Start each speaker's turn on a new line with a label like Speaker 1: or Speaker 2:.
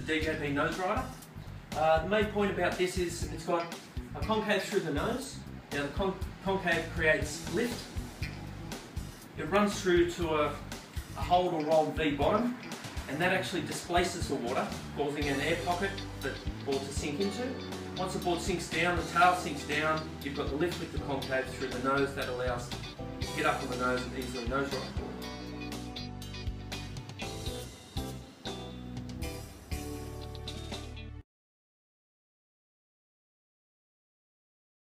Speaker 1: DJB Noserider. The main point about this is it's got a concave through the nose. Now the concave creates lift. It runs through to a hold or roll V bottom, and that actually displaces the water, causing an air pocket for the board to sink into. Once the board sinks down, the tail sinks down, you've got the lift with the concave through the nose that allows you to get up on the nose and easily nose ride.